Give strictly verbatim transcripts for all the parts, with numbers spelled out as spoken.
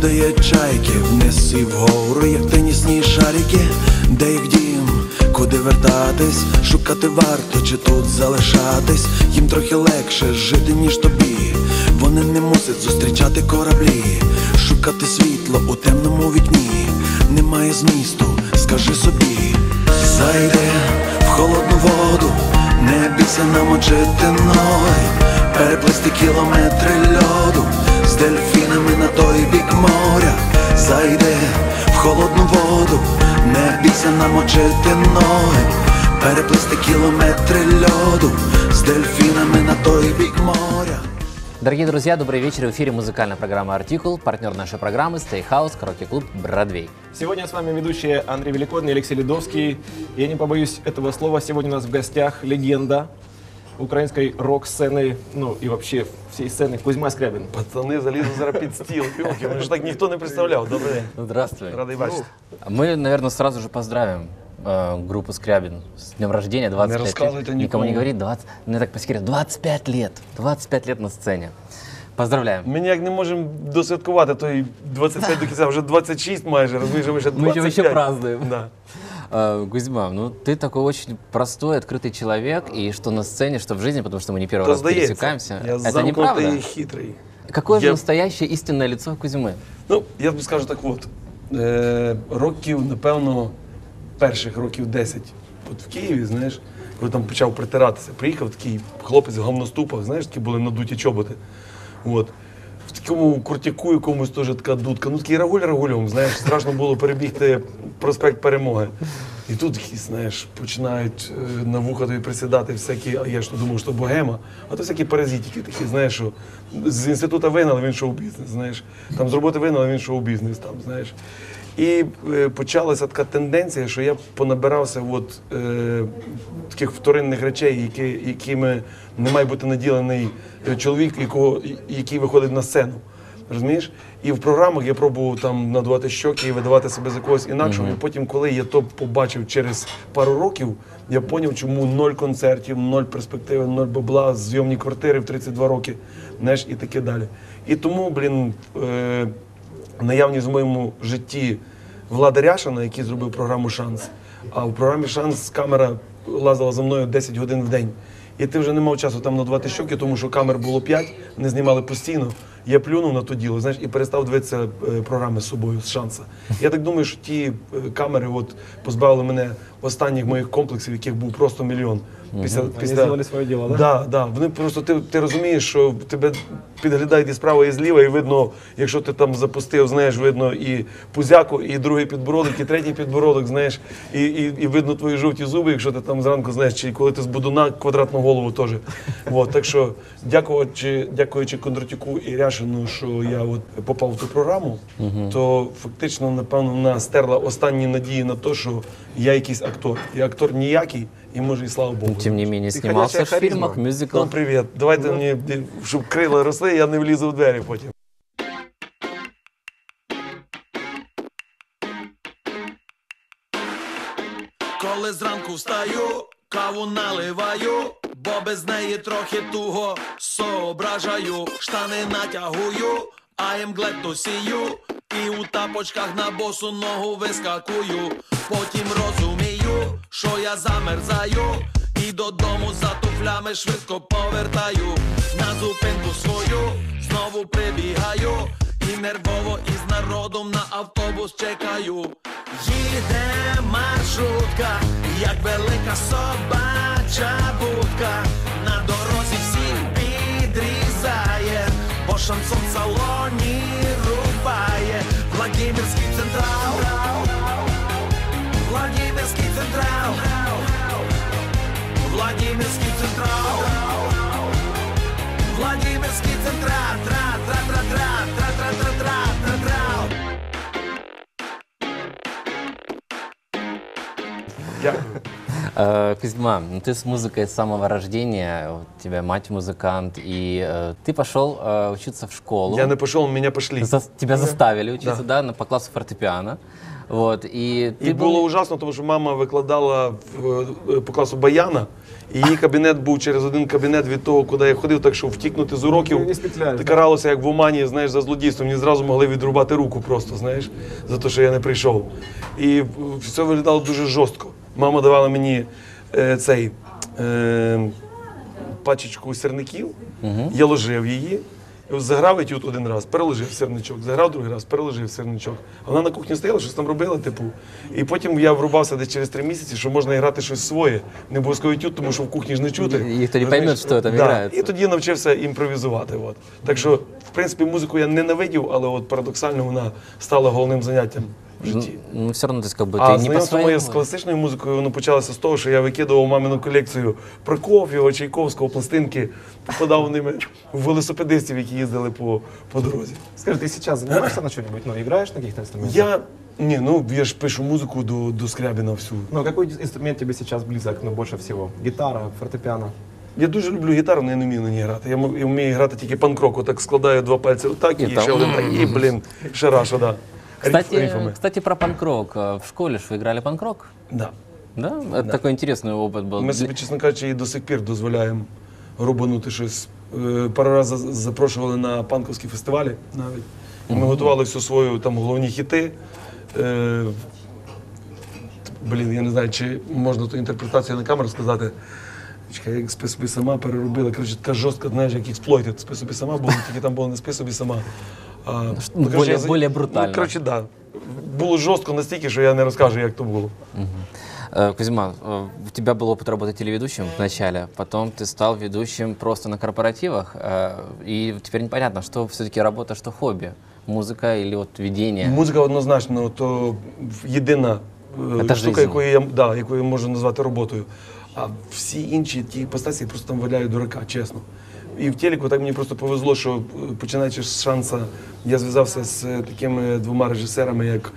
Коли є чайки вниз і вгору, як тенісні шарики, де їх дім, куди вертатись, шукати варто чи тут залишатись. Їм трохи легше жити, ніж тобі. Вони не мусять зустрічати кораблі, шукати світло у темному вікні. Немає змісту, скажи собі. Зайди в холодну воду, не бійся намочити ноги, переплисти кілометри льоду з дельфінами на той бік моря. Зайди в холодну воду, не бійся намочити ноги, переплисти кілометри льоду з дельфінами на той бік моря. Дорогие друзья, добрый вечер. В эфире музыкальная программа «Артикул». Партнер нашей программы «Stay House», караоке-клуб «Бродвей». Сегодня с вами ведущие Андрей Великодный и Алексей Ледовский. Я не побоюсь этого слова. Сегодня у нас в гостях легенда украинской рок-сцены, ну и вообще всей сцены, Кузьма Скрябин. Пацаны, залезу зараз під стіл. Мене ж так ніхто не представляв. Добрий день. Здравствуй. Радий бачити. Мы, наверное, сразу же поздравим э, группу Скрябин с днем рождения, двадцать пять рассказывайте лет. никому. Никому не говорит, двадцать, ну так по секрету, двадцать пять лет, двадцать пять лет на сцене. Поздравляем. Ми ніяк не можемо досвяткувати той двадцять п'ять до кінця, вже двадцять шість майже, розумієш, ми ще двадцять п'ять. Мы еще празднуем. Да. Uh, Кузьма, ну ты такой очень простой, открытый человек, и что на сцене, что в жизни, потому что мы не первый То раз здається, пересекаемся. я Это неправда? замкнутий і хитрий. Какое же Я- настоящее истинное лицо Кузьмы? Ну, я тобі скажу так от, е, років, напевно, перших років десять, от в Києві, знаєш, коли там почав притиратися, приїхав такий хлопець в говноступах, знаєш, такі були надуті чоботи. От. В такому куртяку якомусь теж така дудка, ну такий рагуль-рагульом, знаєш, страшно було перебігти проспект Перемоги. І тут якісь, знаєш, починають е, на вуха тобі присідати всякі, а я ж думав, що богема, а то всякі паразитики такі, знаєш, що з інституту вигнали, він шоу-бізнес, знаєш, там з роботи вигнали, він шоу-бізнес, там, знаєш. І е, почалася така тенденція, що я понабирався от, е, таких вторинних речей, які, якими не має бути наділений чоловік, якого, який виходить на сцену. Розумієш? І в програмах я пробував там надувати щоки і видавати себе за когось інакшого. Mm-hmm. І потім, коли я то побачив через пару років, я зрозумів, чому ноль концертів, ноль перспективи, ноль бабла, зйомні квартири в тридцять два роки, знаєш, і таке далі. І тому, блін, е, наявність в моєму житті Влада Ряшина, який зробив програму «Шанс», а в програмі «Шанс» камера лазила за мною десять годин в день. І ти вже не мав часу там надувати щоки, тому що камер було п'ять, не знімали постійно. Я плюнув на то діло, знаєш, і перестав дивитися е, програми з собою, з «Шанса». Я так думаю, що ті е, камери от, позбавили мене останніх моїх комплексів, яких був просто мільйон. Після, Вони після... зробили своє діло, так? Да, да. Вони просто, ти, ти розумієш, що тебе підглядають і справа, і зліва, і видно, якщо ти там запустив, знаєш, видно і пузяку, і другий підбородок, і третій підбородок, знаєш, і, і, і видно твої жовті зуби, якщо ти там зранку, знаєш, чи коли ти з будуна, квадратну голову теж. Вот, так що, дякуючи, дякуючи Кондратюку і Ряшину, що я от попав в ту програму, uh-huh. то фактично, напевно, вона стерла останні надії на те, що я якийсь актор. Я актор ніякий, і може і слава Богу. Тем не менее, Ты снимался в ходячая фильмах, харизма. мюзиклах. Ну, привіт. Давайте Ну. мені, щоб крила росли, я не влізу в двері потім. Коли зранку встаю, каву наливаю, бо без неї трохи туго соображаю. Штани натягую, а емглету сію, і у тапочках на босу ногу вискакую. Потім розумію, що я замерзаю, і додому за туфлями швидко повертаю. На зупинку свою знову прибігаю, і нервово із народом на автобус чекаю. Їде маршрутка, як велика собача будка, на дорозі всіх підрізає, бо шансон в салоні рубає. Владимирський централ, Владимирський централ, Владимирський централ, Владимирський централ, тра-тра-тра-тра, тра-тра-тра-тра-тра-тра. Дякую. Э, Кузьма, ну ты с музыкой с самого рождения, у тебя мать музыкант, и э, ты пошел э, учиться в школу. Я не пішов, мене пішли. За- тебя заставили учиться, Да. да, на, по классу фортепиано. Вот, и ты І был- було ужасно, тому що мама викладала в, по класу баяна, І її кабінет був через один кабінет від того, куди я ходив, так що втікнути з уроків Не спетляєш, каралося як в Омані, знаєш, за злодійство. Мені зразу могли відрубати руку просто, знаєш, за те, що я не прийшов. І все виглядало дуже жорстко. Мама давала мені е, цей е, пачечку сирників, я ложив її. Заграв етюд один раз, переложив сирничок, заграв другий раз, переложив сирничок. А вона на кухні стояла, щось там робила, типу. І потім я врубався десь через три місяці, що можна грати щось своє. Не обов'язково етюд, тому що в кухні ж не чути. И никто не поймет, что там Да. играется. І тоді навчився імпровізувати. От. Так що, в принципі, музику я ненавидів, але от парадоксально вона стала головним заняттям в житті. Ну, все равно, то есть, как бы, А ты не по знайомство моє своему... з класичною музикою, воно почалося з того, що я викидував мамину колекцію Прокоф'єва, Чайковського, пластинки, попадав ними в велосипедистів, які їздили по, по дорозі. Скажи, ты сейчас занимаешься на что-нибудь? Ну, играешь на каких-то инструментах? Я, ні, ну, я ж пишу музику до, до Скрябіна всю. Ну, какой инструмент тебе сейчас близок, ну, больше всего? Гитара, фортепиано? Я дуже люблю гітару, але я не вмію на ній грати. Я, м- я вмію грати тільки панк-рок, отак складаю два пальці отак, і, І там. ще один так, і, блін, шараша, да. Кстати, Рифами. кстати, про панк-рок. А В школе же вы играли панк-рок? Да. Да? Это такой интересный опыт был. Ми собі, чесно кажучи, і до сих пір дозволяємо рубанути щось. Е, Пару разів за- запрошували на панковські фестивалі навіть. Ми готували всю свою там головні хіти. Е, Блін, я не знаю, чи можна ту інтерпретацію на камеру сказати. Чекай, як спи собі сама переробили. Коротше, така жорстка, знаєш, як експлойтед. Спи собі сама було, тільки там було не спи собі сама. А, ну, коротше, более- я за- более брутально. Ну, коротше, да. Було жорстко настільки, що я не розкажу, як то було. Э, Кузьма, э, у тебя был опыт работы телеведущим вначале, потом ты стал ведущим просто на корпоративах, э, и теперь непонятно, что все-таки работа, что хобби, музыка или вот ведение. Музика однозначно, то єдина е, Це штука, жизнь. яку я, да, яку я можу назвати роботою. А всі інші ті іпостасі просто там валяють дурака, чесно. І в телеку так мені просто повезло, що е, починаючи з шанса, я зв'язався з е, такими двома режисерами, як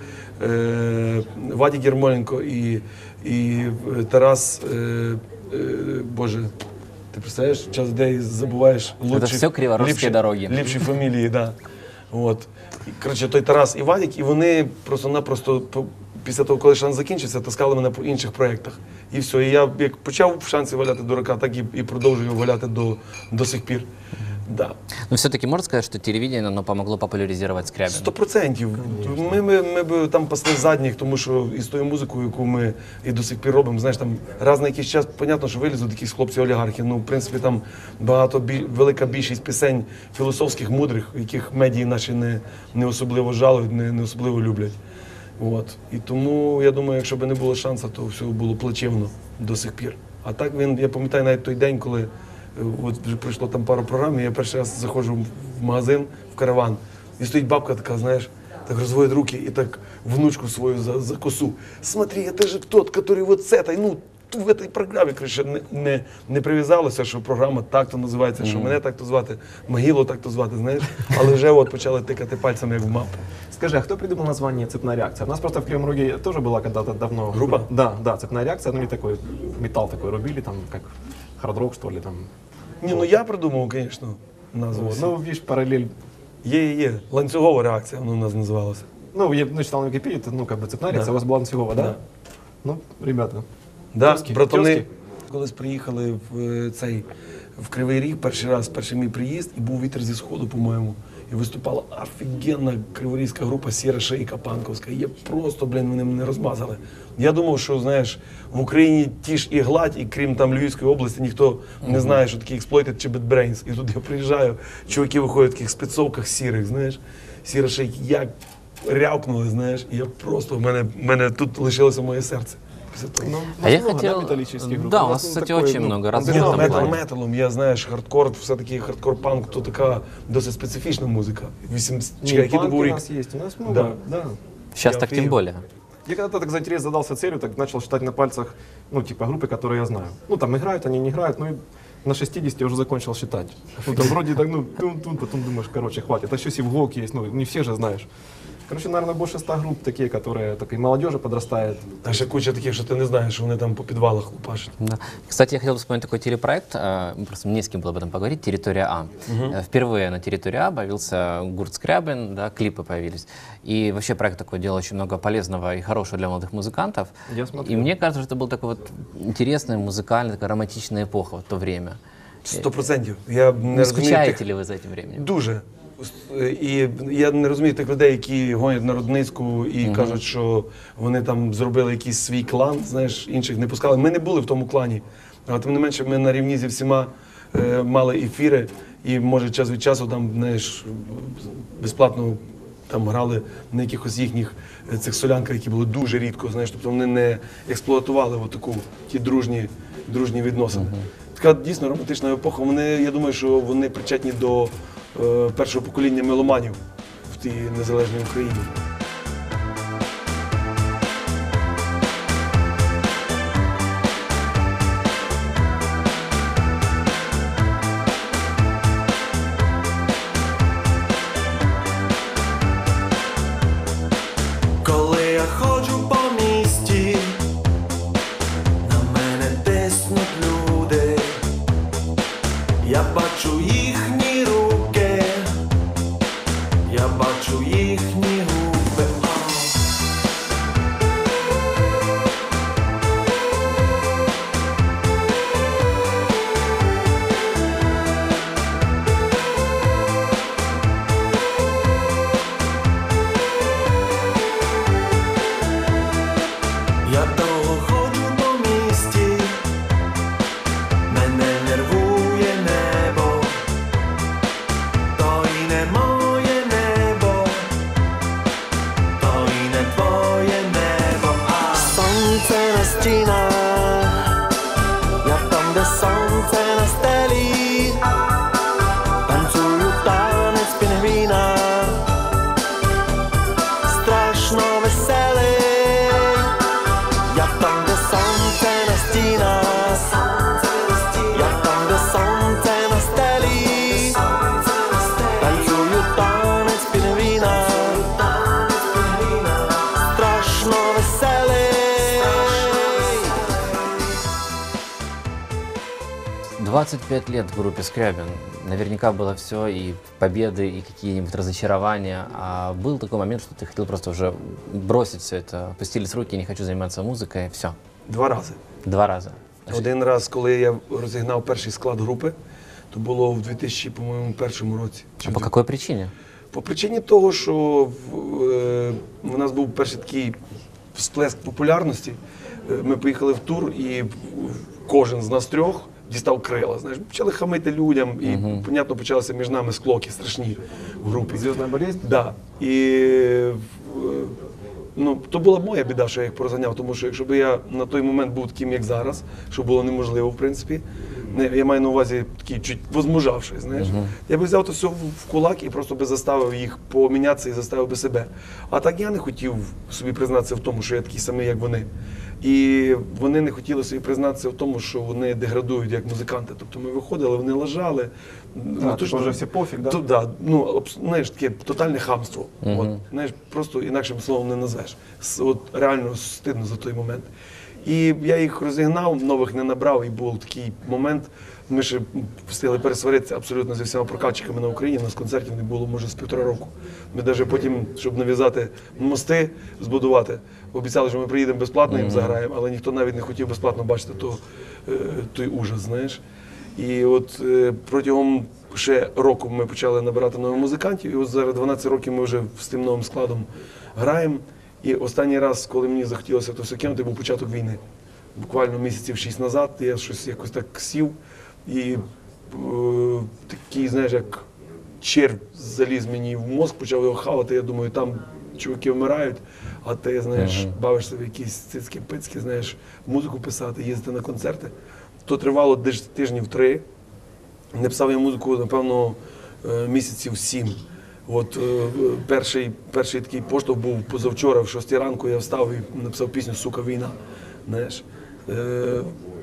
е, Вадік Єрмоленко і, і е, Тарас, е, е, Боже, ти представляєш, час ідей забуваєш лучші, все криворожські ліпші- дороги. ліпші фамілії, да. От. І, коротше, той Тарас і Вадік, і вони просто-напросто по- після того, коли шанс закінчився, таскали мене по інших проєктах. І все. І я як почав в шансі валяти дурака, так і, і продовжую валяти до, до сих пір. Да. Но все-таки можно сказать, что телевидение, оно помогло популяризировать Скрябина? Сто процентів. Ми, ми, ми б там пасли задніх, тому що із тою музикою, яку ми і до сих пір робимо, знаєш, там раз на якийсь час, понятно, що вилізуть якісь хлопці-олігархи. Ну, в принципі, там багато, бі- велика більшість пісень філософських, мудрих, яких медії наші не, не особливо жалують, не, не особливо люблять. От. І тому, я думаю, якщо б не було шансу, то все було плачевно до сих пір. А так він, я пам'ятаю навіть той день, коли е, от вже пройшло там пару програм, і я перший раз заходжу в магазин, в караван, і стоїть бабка така, знаєш, так розводить руки і так внучку свою за, за косу. Смотри, это же тот, который вот с этой, ну, в этой програмі, коротше, не, не, не прив'язалося, що програма так-то називається, що мене так-то звати, Могилу так-то звати, знаєш, але вже от почали тикати пальцями, як в мапу. Скажи, а кто придумал название «Цепная реакция»? У нас просто в Кривом Роге тоже была когда-то давно... Группа? Да, да, «Цепная реакция». Ну, и такой металл такой рубили, там, как хард-рок, что ли, там. Ні, ну я придумав, звісно, назву. Вот. Ну, видишь, параллель. Є, є, є. Ланцюгова реакція, воно у нас називалося. Ну, я ну, читал на Википедии, это, ну, как бы «Цепная реакция», Да. у вас была Ланцюгова, да? Да. Ну, ребята. Да, Тьоски, братани, тьоски. колись приїхали в е, цей в Кривий Ріг, перший раз, перший мій приїзд, і був вітер зі сходу, по-моєму. І виступала офігенна криворізька група «Сіра шейка» панковська. І я просто, блін, вони мене розмазали. Я думав, що, знаєш, в Україні ті ж і гладь, і крім там Львівської області, ніхто не знає, що таке Exploited чи Bad Brains. І тут я приїжджаю, чуваки виходять в таких спецовках сірих, знаєш, «Сіра шейки», як рявкнули, знаєш, і я просто, в мене, в мене тут лишилося моє серце. Після того. Ну, А я много, хотел... да, металлических групп? Да, у нас, ну, кстати, такой, очень ну, много Ні, разных в ну, этом метал плане. металом, я знаєш, хардкор, все-таки хардкор-панк, то така досить специфічна музика. вісімдесят, Не, чекай, який то панки був у рік? нас есть, у нас много, Да. да. Сейчас Я так тем офигел. более. Я когда-то так за интерес задался целью, так начал считать на пальцах, ну, типа, группы, которые я знаю. Ну, там играют, они не играют, ну, и на шестидесяти уже закончил считать. Ну, там вроде так, ну, тун-тун, потом думаешь, короче, хватит. А еще Сивгок есть, ну, не все же знаешь. Короче, наверное, больше ста групп такие, которые только и молодежи подрастает. А ще куча таких, що ти не знаєш, що вони там по підвалах лупашать. Да. Кстати, я хотел бы вспомнить такой телепроект, э, просто мне с кем было об этом поговорить, «Территория А». Э, Впервые на «Территории А» появился Гурт Скрябин, да, клипы появились. И вообще проект такой делал очень много полезного и хорошего для молодых музыкантов. Я смотрю. И мне кажется, что это был такой вот интересный, музыкальный, такая романтичная эпоха в то время. Сто процентів. Я не Не розумію скучаете тих... ли вы за этим временем? Дуже. І я не розумію тих людей, які гонять на Рудницьку і Мгм. кажуть, що вони там зробили якийсь свій клан, знаєш, інших не пускали. Ми не були в тому клані. А тим не менше, ми на рівні зі всіма е, мали ефіри, і може час від часу там, знаєш, безплатно там грали на якихось їхніх е, цих солянках, які були дуже рідко, знаєш, тобто вони не експлуатували отаку, ті дружні, дружні відносини. Така дійсно романтична епоха. Вони, я думаю, що вони причетні до е, першого покоління меломанів в тій незалежній Україні. Коли я ходжу по місті, на мене тиснуть люди, я бачу їхні руки, я бачу їхні губи. О. Я довго ходжу по місті, мене нервує небо, то і не моє небо, то і не твоє небо. А сонце на стінах, я там, де сонце на стелі, танцюю танець пінгвіна, страшно веселий. Я там, де сонце на стінах, я там, де сонце на стелі, танцюю танець пінгвіна, страшно веселий. двадцать пять лет в группе Скрябин. Наверняка было все, и победы, и какие-нибудь разочарования. А был такой момент, что ты хотел просто уже бросить все это, опустились руки, не хочу заниматься музыкой, все. Два рази. Два раза. Один раз, коли я розігнав перший склад групи, то було в дві тисячі першому році. А по какой причине? По причині того, що в, е, у нас був перший такий всплеск популярності. Е, Ми поїхали в тур, і в- кожен з нас трьох дістав крила. Знаєш, почали хамити людям, і, понятно, почалися між нами склоки страшні в групі. Звездная болезнь? Да. І е, ну, то була моя біда, що я їх порозганяв, тому що якщо б я на той момент був таким, як зараз, що було неможливо, в принципі, не, я маю на увазі такий чуть возмужавший, знаєш, я би взяв то все в, в кулак і просто би заставив їх помінятися і заставив би себе. А так я не хотів собі признатися в тому, що я такий самий, як вони. І вони не хотіли собі признатися в тому, що вони деградують як музиканти. Тобто ми виходили, вони лажали. А, типу вже всі пофіг, да? То, да, ну, абс- знаєш, таке тотальне хамство. От, знаєш, просто інакшим словом не назвеш. С- От реально стидно за той момент. І я їх розігнав, нових не набрав, і був такий момент. Ми ще встигли пересваритися абсолютно зі всіма прокатчиками на Україні. У нас концертів не було, може, з півтора року. Ми навіть потім, щоб нав'язати мости, збудувати, обіцяли, що ми приїдемо безплатно, їм заграємо, але ніхто навіть не хотів безплатно бачити то, е, той ужас, знаєш. І от е, протягом ще року ми почали набирати нових музикантів, і от зараз дванадцять років ми вже з тим новим складом граємо. І останній раз, коли мені захотілося то все кинути, був початок війни. Буквально місяців шість назад я щось якось так сів і е, такий, знаєш, як червь заліз мені в мозк, почав його хавати. Я думаю, там чуваки вмирають, а ти, знаєш, бавишся в якісь цицькі-пицькі, знаєш, музику писати, їздити на концерти. То тривало десь тижнів три. Не писав я музику, напевно, е, місяців сім. От е, перший, перший такий поштовх був позавчора, в шостій ранку я встав і написав пісню «Сука, війна». Знаєш, е,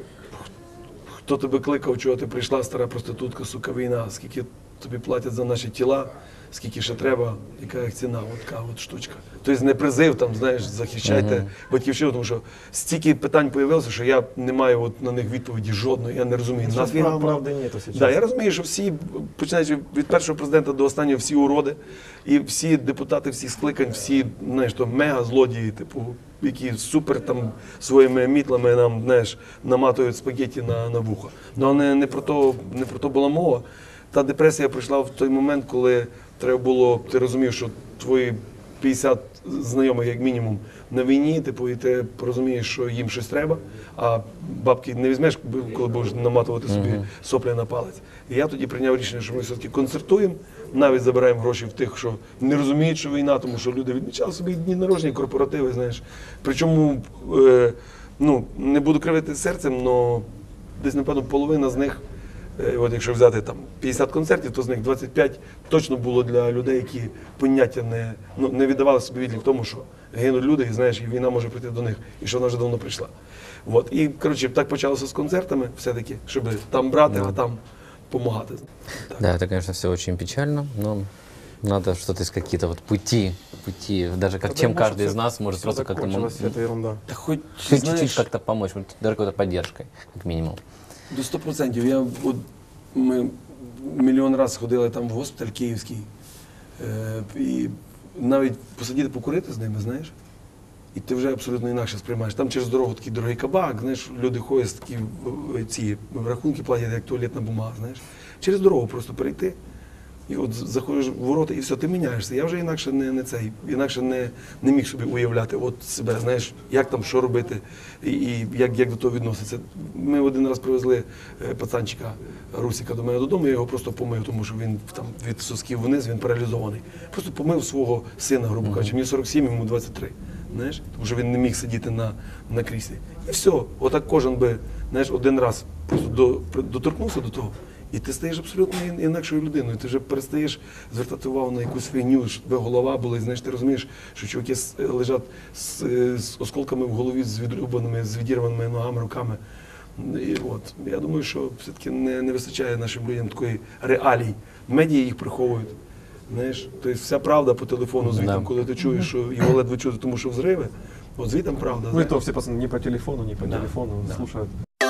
хто тебе кликав, чого ти прийшла, стара проститутка, сука, війна, скільки тобі платять за наші тіла, скільки ще треба, яка їх ціна, от така от штучка. Тобто не призив, там, знаєш, захищайте uh-huh. батьківщину, тому що стільки питань з'явилося, що я не маю от на них відповіді жодної, я не розумію. Нас правди нету зараз. Да, я розумію, що всі, починаючи від першого президента до останнього, всі уроди, і всі депутати всіх скликань, всі, знаєш, то мега-злодії, типу, які супер там своїми мітлами нам, знаєш, наматують спагетті на, на вухо. Ну, але не, не, про то, не про то була мова. Та депресія прийшла в той момент, коли треба було, ти розумів, що твої п'ятдесят знайомих, як мінімум, на війні, типу, і ти розумієш, що їм щось треба, а бабки не візьмеш, коли будеш наматувати собі uh-huh. соплі на палець. І я тоді прийняв рішення, що ми все-таки концертуємо, навіть забираємо гроші в тих, що не розуміють, що війна, тому що люди відмічали собі дні народження, корпоративи, знаєш. Причому, е, ну, не буду кривити серцем, але десь, напевно, половина з них, е, от якщо взяти там п'ятдесят концертів, то з них двадцять п'ять точно було для людей, які поняття не, ну, не віддавали собі відлік в тому, що гинуть люди, і, знаєш, і війна може прийти до них, і що вона вже давно прийшла. От. І, коротше, так почалося з концертами, все-таки, щоб там брати, yeah. а там помогати. Так. Да, это, конечно, все очень печально, но надо что-то искать, какие-то вот пути, пути, даже как, чем каждый из нас может просто как-то... Это ерунда. Да хоть, чуть-чуть знаешь, как-то помочь, даже какой-то поддержкой, как минимум. До сто процентів. Я, от, ми мільйон разів ходили там в госпіталь київський, е, і навіть посидіти покурити з ними, знаєш, і ти вже абсолютно інакше сприймаєш. Там через дорогу такий дорогий кабак, знаєш, люди ходять, такі ці рахунки платять, як туалетна бумага, знаєш. Через дорогу просто перейти, і от заходиш в ворота, і все, ти міняєшся. Я вже інакше не, не цей, інакше не, не міг собі уявляти от себе, знаєш, як там, що робити, і, і як, як до того відноситься. Ми один раз привезли пацанчика Русіка до мене додому, я його просто помив, тому що він там від сосків вниз, він паралізований. Просто помив свого сина, грубо кажучи, мені сорок сім, йому двадцять три. Знаєш, тому що він не міг сидіти на, на кріслі. І все, отак кожен би, знаєш, один раз просто до, доторкнувся до того, і ти стаєш абсолютно інакшою людиною. Ти вже перестаєш звертати увагу на якусь фігню, що тебе голова була, і знаєш, ти розумієш, що чуваки лежать з, з осколками в голові, з відрубаними, з відірваними ногами, руками. І от, я думаю, що все-таки не, не вистачає нашим людям такої реалії. Медіа їх приховують. Знаєш, тобто вся правда по телефону звітом, коли ти чуєш, що його ледве чути, тому що взриви, от звітом правда. Ну і то всі пацани не по телефону, не по да. телефону да. слушають.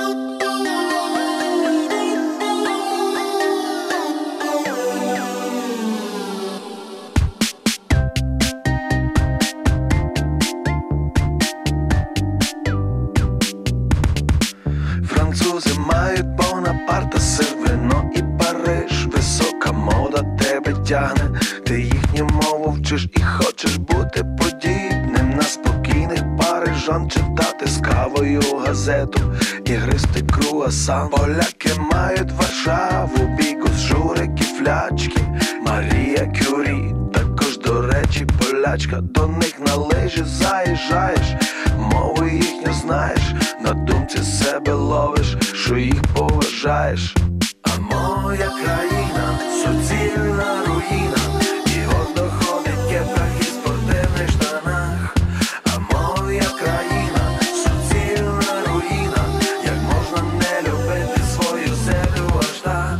Французи мають Бонапарта, сир, вино і Париж. Висока мода тебе тягне, ти їхню мову вчиш і хочеш бути подібним на спокійних парижан, читати з кавою газету і гристи круасан. Поляки мають Варшаву, бігус, журики, флячки. Марія Кюрі, також, до речі, полячка. До них на лижі заїжджаєш, мову їхню знаєш, на думці себе ловиш, що їх поважаєш. А моя країна – суцільна руїна, і гордо ходить в кепках і спортивних штанах. А моя країна – суцільна руїна, як можна не любити свою землю аж так.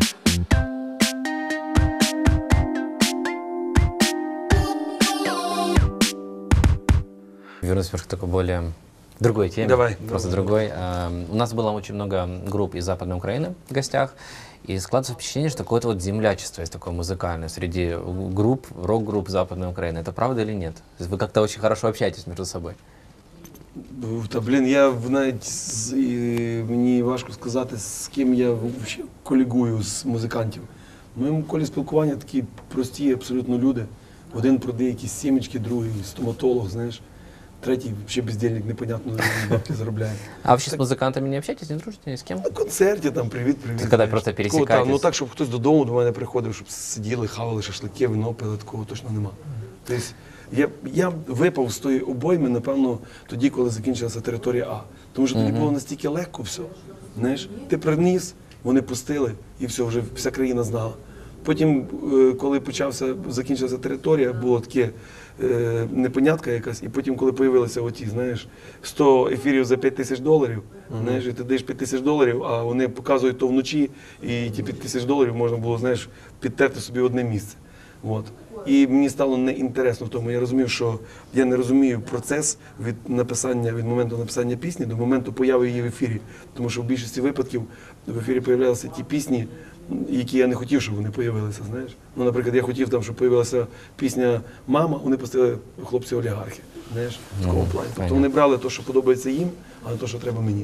Вернусь к такой более другой теме. Давай. Просто Давай. другой. Uh, у нас было очень много групп из Западной Украины в гостях, и складывается впечатление, что какое-то вот землячество есть такое музыкальное среди групп, рок-групп Западной Украины. Это правда или нет? То есть вы как-то очень хорошо общаетесь между собой? Та, блін, я навіть, з- і мені важко сказати, з ким я взагалі колігую з музикантів. В моєму колі спілкування такі прості абсолютно люди. Один продає якісь сімечки, другий стоматолог, знаєш. Третій ще бездельник, непонятно, бабки заробляє. А вообще с музыкантами не общаетесь, не дружите ни с кем? На концерті там привіт-привіт. Це коли знаєш. просто Такого, пересікаєтесь? та, ну так, щоб хтось додому до мене приходив, щоб сиділи, хавали шашлики, вино пили, такого точно нема. Тобто, я, я випав з тої обойми, напевно, тоді, коли закінчилася територія А. Тому що тоді було настільки легко все. Знаєш, ти приніс, вони пустили, і все, вже вся країна знала. Потім, е, коли почався, закінчилася територія, було таке е, непонятка якась, і потім, коли з'явилися оті, знаєш, сто ефірів за п'ять тисяч доларів, uh-huh. знаєш, і ти даєш п'ять тисяч доларів, а вони показують то вночі, і ті п'ять тисяч доларів можна було, знаєш, підтерти собі одне місце. От. І мені стало неінтересно в тому. Я розумів, що я не розумію процес від написання, від моменту написання пісні до моменту появи її в ефірі. Тому що в більшості випадків в ефірі з'являлися ті пісні, які я не хотів, щоб вони з'явилися, знаєш. Ну, наприклад, я хотів там, щоб з'явилася пісня «Мама», вони пустили хлопці-олігархи, знаєш, в такому плані. Тобто вони брали те, що подобається їм, а не те, що треба мені.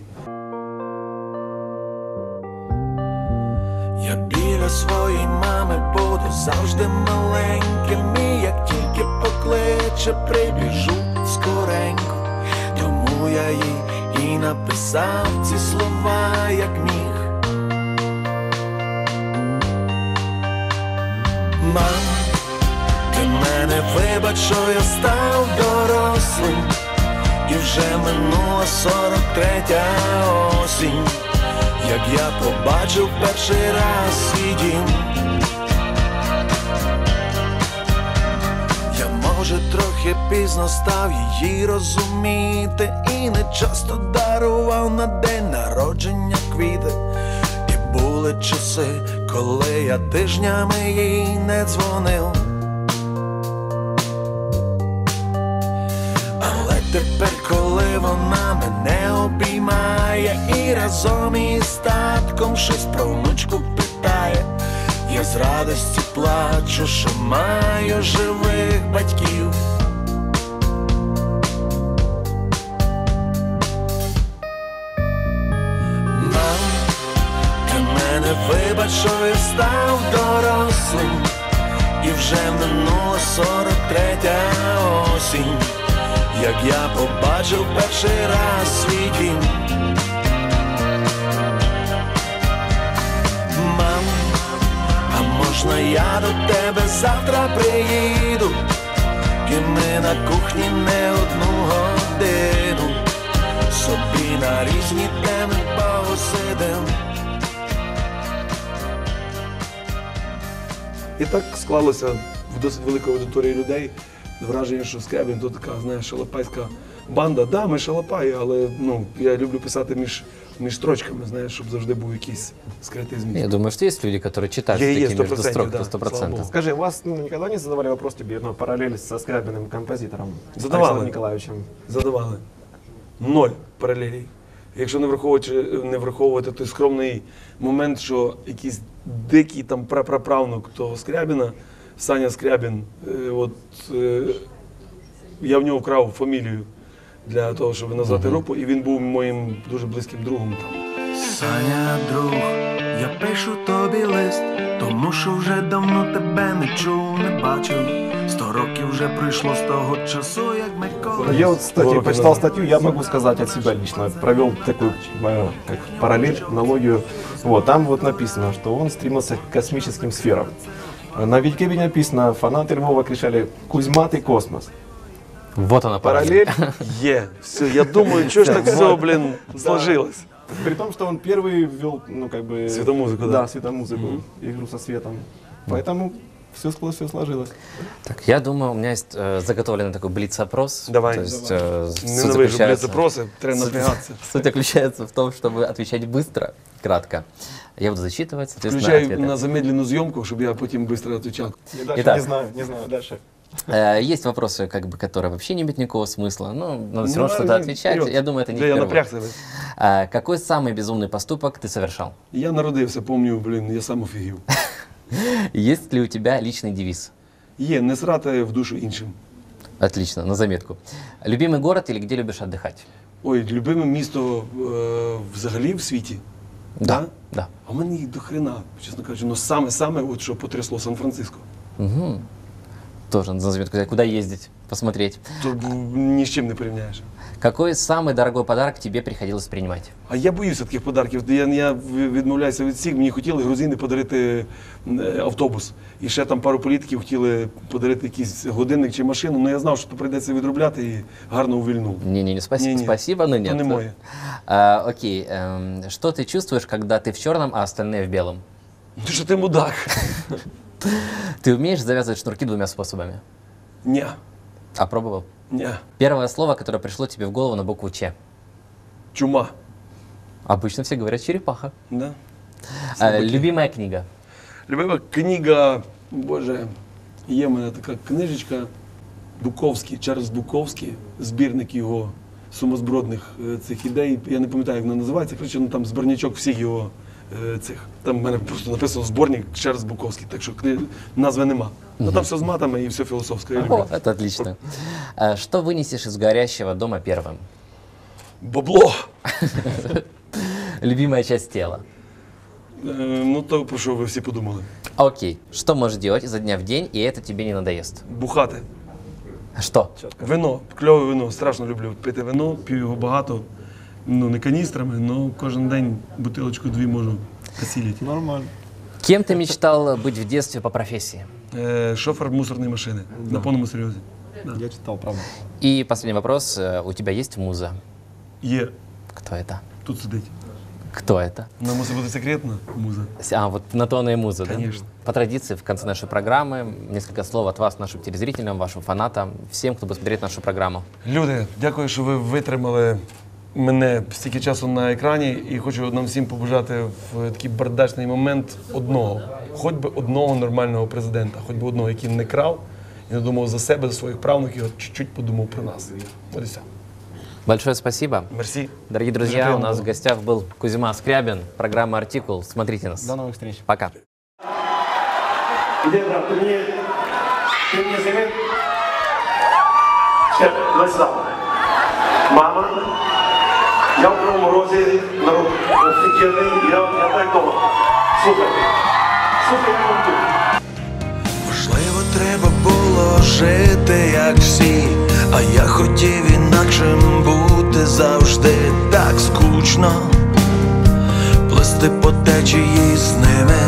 Я біля своєї мами буду завжди маленьким, і як тільки покличе, прибіжу скоренько. Тому я їй і написав ці слова, як міг. Мам, ти мене вибач, що я став дорослим, і вже минула сорок третя осінь, як я побачив перший раз свій дім. Я, може, трохи пізно став її розуміти, і не часто дарував на день народження квіти. І були часи, коли я тижнями їй не дзвонив. Але тепер, коли вона мене обіймає і разом із татком щось про внучку питає, я з радості плачу, що маю живих батьків. Мам, ти мене вибач, що я став дорослим, і вже минула сорок третя осінь, як я побачив перший раз свій дім. Мам, а можна я до тебе завтра приїду, і ми на кухні не одну годину собі на різні теми посидим. І так склалося в досить великій аудиторії людей враження, що Скрябін то така, знаєш, шалопайська банда. Да, ми шалопаї, але ну, я люблю писати між, між строчками, знаєш, щоб завжди був якийсь скритий зміст. Я думаю, что есть люди, которые читают Я и такие есть, между сто процентов, строк, да, то сто слава процентов. богу. Скажи, вас ну, никогда не задавали вопрос тебе, ну, параллель со Скрябиным композитором? Задавали. Александром Николаевичем? Задавали. Ноль паралелей. Якщо не враховувати, не враховувати той скромний момент, що якийсь дикий там прапраправнук того Скрябіна, Саня Скрябін, е, от е, я в нього вкрав фамілію для того, щоб назвати групу, і він був моїм дуже близьким другом там. Саня, друг, я пишу тобі лист, тому що вже давно тебе не чув, не бачив. Сто років вже пройшло з того часу, як ми колись. Я вот, кстати, Сорок почитал минут. статью, я могу сказать от себя лично, провел такую э, как параллель, аналогию. Вот, там вот написано, что он стремился к космическим сферам. На Википедии написано, фанаты Львова кричали «Кузьма, ты космос». Вот она параллель. Параллель, Є, все, я думаю, що ж так все, блін, сложилось. при том, что он первый ввел, ну, как бы... Светомузыку, да. Да, светомузыку, игру со светом. Поэтому все, все сложилось. Так, я думаю, у меня есть э, заготовленный такой блиц-опрос. Давай. То есть, э, суть Ненавижу, блядь, заключается- запроси, треба суть- напрягатися. Суть заключается в том, чтобы отвечать быстро, кратко. Я буду зачитывать, соответственно, Включаю ответы. на замедлену зйомку, щоб я потім швидко відповідав. И дальше Итак. не знаю, не знаю, дальше. Э, Есть вопросы, как бы, которые вообще не имеют никакого смысла, но надо все равно Ну, что-то а, отвечать. вперед. Я думаю, это не Да, я впервые. напрягся. А, Какой самый безумный поступок ты совершал? Я народився, пам'ятаю, блін, я сам офігів. Есть ли у тебя личный девиз? Є, не срати в душу іншим. Отлично, на заметку. Любимый город или где любишь отдыхать? Ой, любиме місто е, взагалі в світі. Да. Да. А в мене їх до хрена, чесно кажучи. Ну саме-саме, от що потрясло Сан-Франциско. Угу. Тоже на заметку. Куда ездить, посмотреть. То б, ні з чим не порівняєш. Какой самый дорогой подарок тебе приходилось принимать? А я боюся таких подарків. Я, я відмовляюся від всіх. Мені хотіли грузини подарити е, автобус. І ще там пару політиків хотіли подарити якийсь годинник чи машину. Ну я знав, що то прийдеться відробляти і гарно увільнув. Не-не-не, спасибо, Не-не. спасибо, но То нет. не моє. А, окей, эм, что ты чувствуешь, когда ты в черном, а остальные в белом? Ну що ти мудак? Ты умеешь завязывать шнурки двумя способами? Ні, А пробовал? ні. Первое слово, которое пришло тебе в голову на букву Ч. Чума. Обычно все говорят черепаха. Да? А, любимая книга? Любима книга, боже, Є в мене така книжечка Буковський, Чарльз Буковський, збірник його сумозбродних е, цих ідей. Я не пам'ятаю, як вона називається. Коротше, ну, там збірничок всіх його е, цих. Там в мене просто написано зборник Чарльз Буковський, так що кни... назви нема. Ну там все з матами і все філософське. Я люблю. О, это отлично. Э, Что вынесешь из горящего дома первым? Бабло! Любимая часть тела. Е, ну то про що ви всі подумали? Окей. Что можешь делать изо дня в день, и это тебе не надоест? Бухати. Что? Вино, кльове вино, страшно люблю пити вино, п'ю його багато, ну не каністрами, але кожен день бутилочку-дві можу осілити. Нормально. Кем ты мечтал быть в детстве по профессии? Е, шофер мусорної машини, на повному серйозі. Я читал, правда. И последний вопрос. Э, У тебя есть муза? Є, Кто это? тут сидить. Кто это? Вона мусить бути секретна муза. С- А, вот на то она и муза, да? Конечно. По традиции, в конце нашей программы несколько слов от вас, нашим телезрителям, вашим фанатам, всем, кто будет смотреть нашу программу. Люди, дякую, що ви витримали мене стільки часу на екрані, і хочу нам всім побажати в такий бардачний момент одного, хоч би одного нормального президента, хоч би одного, який не крав і не думав за себе, за своїх правнуків, а чуть-чуть подумав про нас. От і все. Большое спасибо. Мерсі. Дорогие друзья, Приятно у нас было. в гостях был Кузьма Скрябин, программа «Артикул». Смотрите нас. До новых встреч. Пока. Іди, брат, ти мені, ти мені зніми. Ще, давай сюди. Мама, я в Кривому Розі, народ офігенний, я, я так дома. Супер. Супер, я вам тут. Можливо, треба було жити, як всі, а я хотів інакшим бути завжди так скучно, плисти по течії з ними.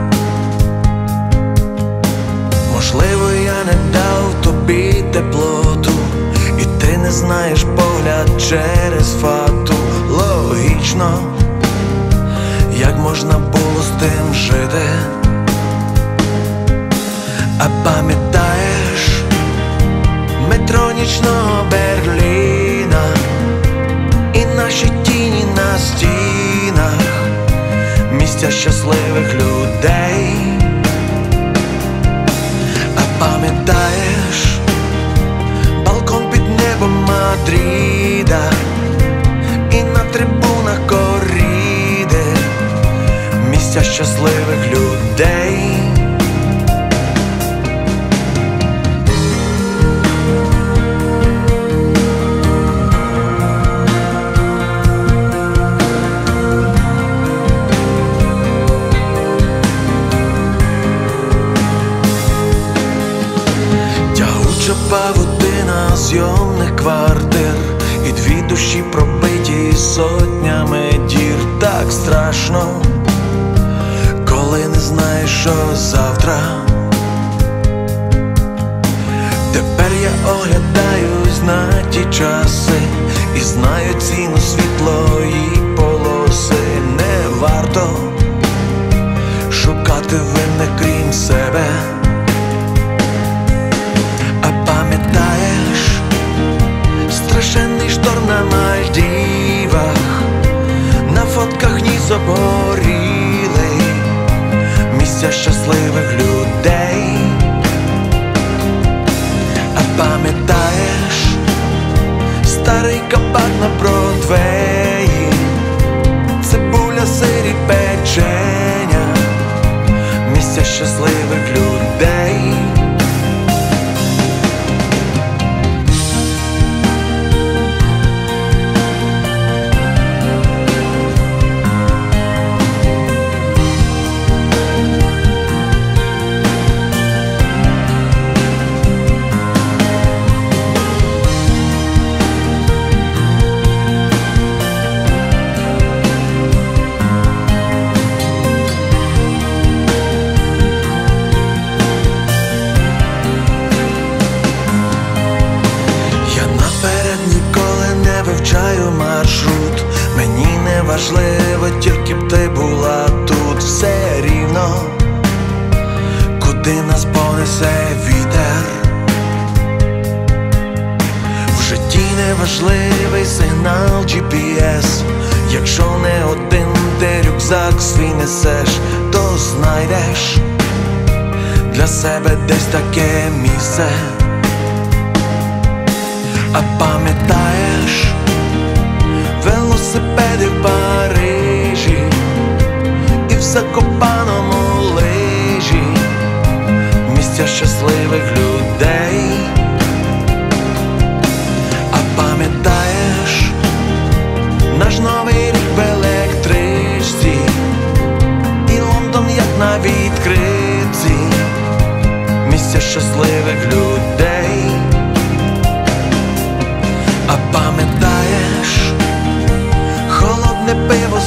Можливо, я не дав тобі теплоту, і ти не знаєш погляд через фату. Логічно, як можна було з тим жити. А пам'ятаєш метро нічного Берліна і наші тіні на стінах, місця щасливих людей. А пам'ятаєш балкон під небом Мадріда і на трибунах коріди, місця щасливих людей. Павутина зйомних квартир і дві душі пробиті сотнями дір. Так страшно, коли не знаєш, що завтра. Тепер я оглядаюсь на ті часи і знаю ціну світлої полоси. Не варто шукати винних крім себе. Пам'ятаєш страшенний шторм на Мальдівах, на фотках ніс обгорілий, місця щасливих людей. А пам'ятаєш старий кабак на Бродвеї, цибуля, сир і печеня, місця щасливих людей. Маршрут, мені не важливо, тільки б ти була тут. Все рівно, куди нас понесе вітер. В житті не важливий сигнал джі пі ес. Якщо не один ти рюкзак свій несеш, то знайдеш для себе десь таке місце. А пам'ятаєш велосипеди в Парижі і в Закопаному лижі, місця щасливих людей. А пам'ятаєш наш новий рік в електричці і Лондон як на відкритці, місця щасливих людей. А пам'ятаєш холодне пиво